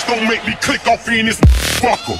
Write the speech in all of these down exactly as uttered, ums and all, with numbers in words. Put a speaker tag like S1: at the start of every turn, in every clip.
S1: Don't make me click off in this fucker.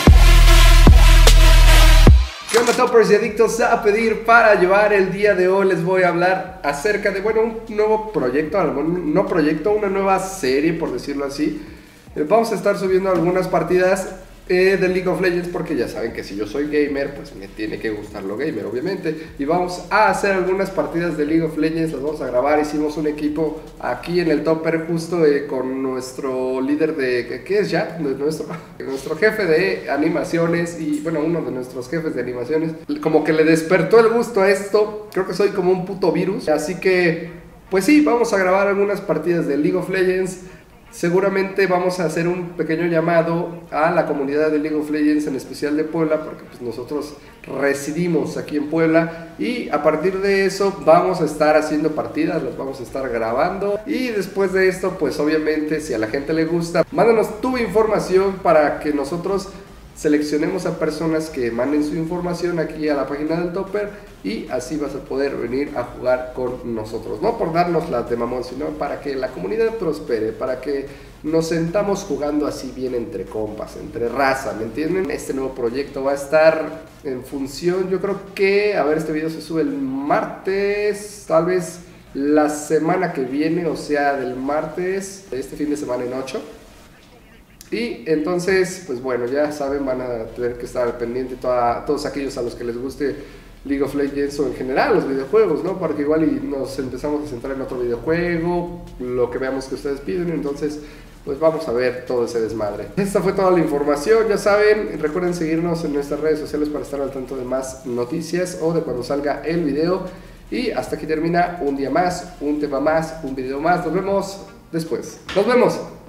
S2: ¿Qué onda, toppers y adictos a pedir para llevar? El día de hoy les voy a hablar acerca de, bueno, un nuevo proyecto, no proyecto, una nueva serie, por decirlo así. Vamos a estar subiendo algunas partidas eh, de League of Legends, porque ya saben que si yo soy gamer, pues me tiene que gustar lo gamer, obviamente. Y vamos a hacer algunas partidas de League of Legends, las vamos a grabar. Hicimos un equipo aquí en el Topper justo eh, con nuestro líder de, ¿qué es ya? Nuestro, nuestro jefe de animaciones y, bueno, uno de nuestros jefes de animaciones. Como que le despertó el gusto a esto, creo que soy como un puto virus. Así que, pues sí, vamos a grabar algunas partidas de League of Legends. Seguramente vamos a hacer un pequeño llamado a la comunidad de League of Legends, en especial de Puebla, porque pues nosotros residimos aquí en Puebla, y a partir de eso vamos a estar haciendo partidas, las vamos a estar grabando, y después de esto, pues obviamente si a la gente le gusta, mándanos tu información para que nosotros seleccionemos a personas que manden su información aquí a la página del Topper, y así vas a poder venir a jugar con nosotros, no por darnos las de mamón, sino para que la comunidad prospere, para que nos sentamos jugando así bien entre compas, entre raza, ¿me entienden? Este nuevo proyecto va a estar en función, yo creo que, a ver, este video se sube el martes, tal vez la semana que viene, o sea, del martes, este fin de semana en ocho. Y entonces, pues bueno, ya saben, van a tener que estar al pendiente toda, todos aquellos a los que les guste League of Legends o en general los videojuegos, ¿no? Porque igual y nos empezamos a centrar en otro videojuego, lo que veamos que ustedes piden, entonces pues vamos a ver todo ese desmadre. Esta fue toda la información, ya saben, recuerden seguirnos en nuestras redes sociales para estar al tanto de más noticias o de cuando salga el video. Y hasta aquí termina un día más, un tema más, un video más, nos vemos después. Nos vemos.